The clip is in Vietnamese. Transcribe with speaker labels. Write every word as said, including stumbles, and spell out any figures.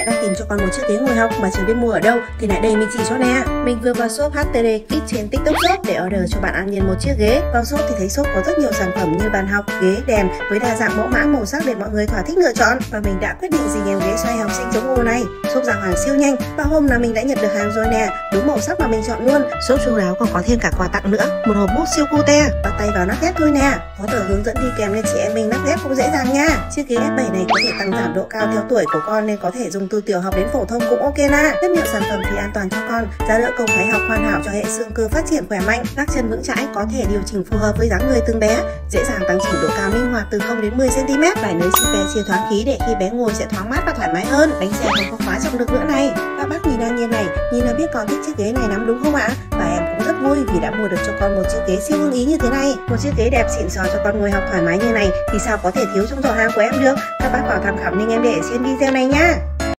Speaker 1: đang tìm cho con một chiếc ghế ngồi học mà chưa biết mua ở đâu thì lại đây mình chỉ cho nè. Mình vừa vào shop hát tê đê Kids trên TikTok Shop để order cho bạn An Nhiên một chiếc ghế. Vào shop thì thấy shop có rất nhiều sản phẩm như bàn học, ghế, đèn với đa dạng mẫu mã màu sắc để mọi người thỏa thích lựa chọn. Và mình đã quyết định dình em ghế xoay học sinh chống ù này. Shop giao hàng siêu nhanh và hôm nào mình đã nhận được hàng rồi nè, đúng màu sắc mà mình chọn luôn. Shop chu đáo còn có thêm cả quà tặng nữa, một hộp bút siêu cute. Bắt tay vào lắp ghép thôi nè, có tờ hướng dẫn đi kèm nên chị em mình lắp ghép cũng dễ dàng nha. Chiếc ghế ép bảy này có thể tăng giảm độ cao theo tuổi của con nên có thể dùng từ tiểu học đến phổ thông cũng ok na. Rất nhiều sản phẩm thì an toàn cho con, giá đỡ công thái học hoàn hảo cho hệ xương cơ phát triển khỏe mạnh, các chân vững chãi, có thể điều chỉnh phù hợp với dáng người từng bé, dễ dàng tăng chỉnh độ cao linh hoạt từ không đến mười xăng ti mét. Vải nới sipe siêu thoáng khí để khi bé ngồi sẽ thoáng mát và thoải mái hơn. Bánh xe không có quá trọng lực nữa này. Các bác nhìn An Nhiên này, nhìn là biết con thích chiếc ghế này lắm đúng không ạ? Và em cũng rất vui vì đã mua được cho con một chiếc ghế siêu ưng ý như thế này. Một chiếc ghế đẹp xịn sò cho con ngồi học thoải mái như này thì sao có thể thiếu trong giỏ hàng của em được. Các bác vào tham khảo link em để trên video này nha.